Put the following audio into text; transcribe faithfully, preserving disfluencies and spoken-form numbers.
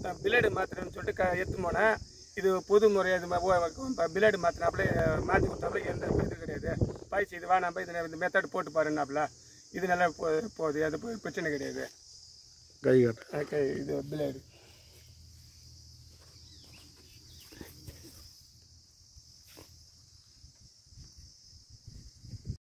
Blade மாத்திரன்னு சொல்லிட்டு க எடுத்து போனேன். இது புது முறை அது பிளேடு மாற்றினாப்புல மாற்றி கொடுத்தாப்புல எந்த இது கிடையாது. பாய்ச்சி இது வா நம்ம இது இந்த மெத்தட் போட்டு பாருன்னாப்புல இது நல்லா போ போகுது அது பிரச்சனை கிடையாது. கை கட்ட கை இது பிளேடு